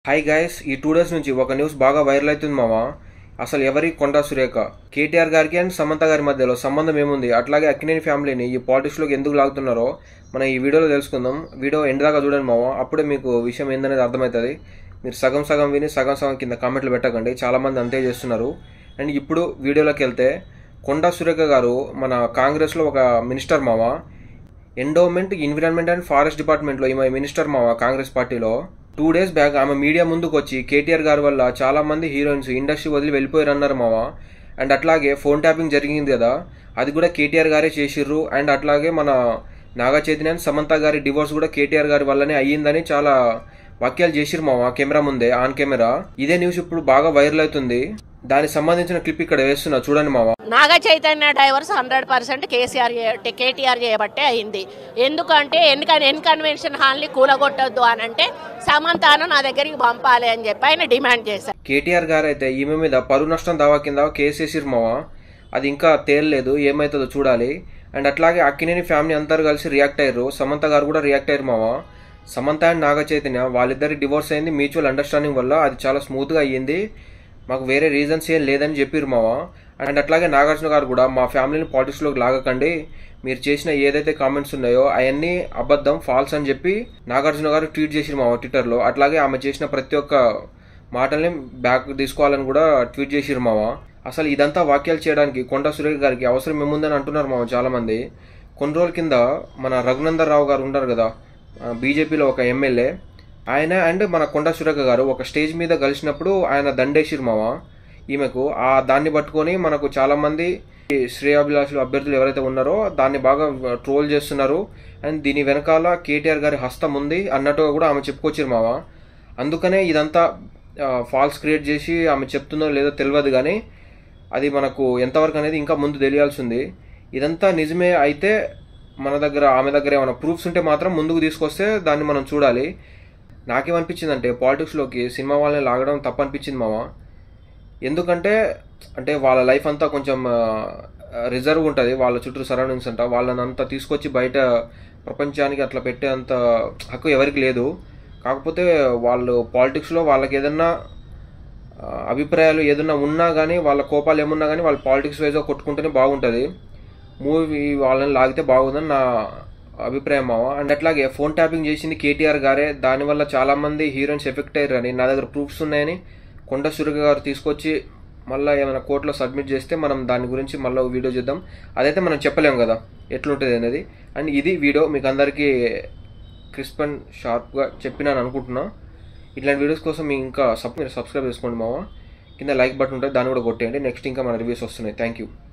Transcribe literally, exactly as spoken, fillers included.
Hi guys, ఈ two days నుంచి ఒక న్యూస్ బాగా వైరల్ అవుతుంది మామ. అసలు ఎవరి కొండా సురేఖ, కేటీఆర్ గారికి అండ్ సమంత గారి మధ్యలో సంబంధం ఏముంది, అట్లాగే అక్కినేని ఫ్యామిలీని ఈ పాలిటిక్స్లోకి ఎందుకు లాగుతున్నారో మనం ఈ వీడియోలో తెలుసుకుందాం. వీడియో ఎండ్ దాకా చూడండి మామ, అప్పుడే మీకు విషయం ఏందనేది అర్థమవుతుంది. మీరు సగం సగం విని సగం సగం కింద కామెంట్లు పెట్టకండి, చాలామంది అంతే చేస్తున్నారు. అండ్ ఇప్పుడు వీడియోలోకి వెళ్తే, కొండా సురేఖ గారు మన కాంగ్రెస్లో ఒక మినిస్టర్ మామ. ఎండోమెంట్, ఎన్విరాన్మెంట్ అండ్ ఫారెస్ట్ డిపార్ట్మెంట్లో ఈమె మినిస్టర్ మామ కాంగ్రెస్ పార్టీలో. టూ డేస్ బ్యాక్ ఆమె మీడియా ముందుకు వచ్చి కేటీఆర్ గారి వల్ల చాలా మంది హీరోయిన్స్ ఇండస్ట్రీ వదిలి వెళ్ళిపోయారు అన్నారు మామ. అండ్ అట్లాగే ఫోన్ ట్యాపింగ్ జరిగింది కదా, అది కూడా కేటీఆర్ గారే చేసిర్రు. అండ్ అట్లాగే మన నాగ చైతన్య అండ్ సమంత గారి డివోర్స్ కూడా కేటీఆర్ గారి వల్లనే అయ్యిందని చాలా వాక్యాలు చేసిర్రు మామ కెమెరా ముందే, ఆన్ కెమెరా. ఇదే న్యూస్ ఇప్పుడు బాగా వైరల్ అవుతుంది. దానికి సంబంధించిన క్లిప్ ఇక్కడ వేస్తున్నా, చూడండి మామ. Naga Chaitanya divorce hundred percent KCR KTR చేయబట్టే అయింది. ఎందుకంటే ఎన్నికన్ ఎన్ కన్వెన్షన్ హాల్ని కూలగొట్టొద్దు అని అంటే సమంతాను నా దగ్గరికి పంపాలి అని చెప్పి ఆయన డిమాండ్ చేశారు. కేటీఆర్ గారు అయితే ఈమె మీద పరువు నష్టం దావా కింద కేసు వేసిరు మామ. అది ఇంకా తేలలేదు, ఏమవుతుందో చూడాలి. అండ్ అట్లాగే అక్కినేని ఫ్యామిలీ అందరు కలిసి రియాక్ట్ అయ్యారు, సమంత గారు కూడా రియాక్ట్ అయ్యారు మామ. సమంత అండ్ నాగ చైతన్య వాళ్ళిద్దరి డివోర్స్ అయింది మ్యూచువల్ అండర్స్టాండింగ్ వల్ల, అది చాలా స్మూత్గా అయ్యింది, మాకు వేరే రీజన్స్ ఏం లేదని చెప్పిరు మామ. అండ్ అట్లాగే నాగార్జున గారు కూడా మా ఫ్యామిలీని పాలిటిక్స్లోకి లాగకండి, మీరు చేసిన ఏదైతే కామెంట్స్ ఉన్నాయో అవన్నీ అబద్ధం, ఫాల్స్ అని చెప్పి నాగార్జున గారు ట్వీట్ చేసిరు మామ ట్విట్టర్లో. అట్లాగే ఆమె చేసిన ప్రతి ఒక్క మాటల్ని బ్యాక్ తీసుకోవాలని కూడా ట్వీట్ చేసిరు మామ. అసలు ఇదంతా వాక్యాలు చేయడానికి కొండా సురేఖ గారికి అవసరం ఏముందని అంటున్నారు మామ చాలామంది. కొన్ని రోజుల కింద మన రఘునందన్ రావు గారు ఉన్నారు కదా, బీజేపీలో ఒక ఎమ్మెల్యే, ఆయన అండ్ మన కొండా సురేఖ గారు ఒక స్టేజ్ మీద కలిసినప్పుడు ఆయన దండేసిరు మామ ఈమెకు. ఆ దాన్ని పట్టుకొని మనకు చాలామంది శ్రేయాభిలాషులు అభ్యర్థులు ఎవరైతే ఉన్నారో దాన్ని బాగా ట్రోల్ చేస్తున్నారు. అండ్ దీని వెనకాల కేటీఆర్ గారి హస్తం ఉంది అన్నట్టుగా కూడా ఆమె చెప్పుకొచ్చారు మామ. అందుకనే ఇదంతా ఫాల్స్ క్రియేట్ చేసి ఆమె చెప్తుందో లేదో తెలియదు, కానీ అది మనకు ఎంతవరకు అనేది ఇంకా ముందు తెలియాల్సి ఉంది. ఇదంతా నిజమే అయితే మన దగ్గర ఆమె దగ్గర ఏమైనా ప్రూఫ్స్ ఉంటే మాత్రం ముందుకు తీసుకొస్తే దాన్ని మనం చూడాలి. నాకేమనిపించింది అంటే పాలిటిక్స్లోకి సినిమా వాళ్ళని లాగడం తప్పనిపించింది మామ. ఎందుకంటే అంటే వాళ్ళ లైఫ్ అంతా కొంచెం రిజర్వ్ ఉంటుంది, వాళ్ళ చుట్టూ సరౌండింగ్స్ అంట, వాళ్ళని అంతా తీసుకొచ్చి బయట ప్రపంచానికి అట్లా పెట్టే అంత హక్కు ఎవరికి లేదు. కాకపోతే వాళ్ళు పాలిటిక్స్లో వాళ్ళకి ఏదన్నా అభిప్రాయాలు ఏదన్నా ఉన్నా కానీ, వాళ్ళ కోపాలు ఏమున్నా కానీ వాళ్ళు పాలిటిక్స్ వైజ్గా కొట్టుకుంటేనే బాగుంటుంది. మూవీ వాళ్ళని లాగితే బాగుందని నా అభిప్రాయం మామ. అండ్ అట్లాగే ఫోన్ ట్యాపింగ్ చేసింది కేటీఆర్ గారే, దానివల్ల చాలామంది హీరోయిన్స్ ఎఫెక్ట్ అయ్యారని నా దగ్గర ప్రూఫ్స్ ఉన్నాయని కొండా సురేఖ గారు తీసుకొచ్చి మళ్ళీ ఏమైనా కోర్టులో సబ్మిట్ చేస్తే మనం దాని గురించి మళ్ళీ వీడియో చేద్దాం. అదైతే మనం చెప్పలేము కదా ఎట్లుంటుంది అనేది. అండ్ ఇది వీడియో మీకు అందరికీ క్రిస్ప్ అండ్ షార్ప్గా చెప్పినాను అనుకుంటున్నా. ఇట్లాంటి వీడియోస్ కోసం మీ ఇంకా సబ్ మీరు సబ్స్క్రైబ్ చేసుకోండి మామ. కింద లైక్ బటన్ ఉంటుంది, దాన్ని కూడా కొట్టేయండి. నెక్స్ట్ ఇంకా మన రివ్యూస్ వస్తున్నాయి. Thank you.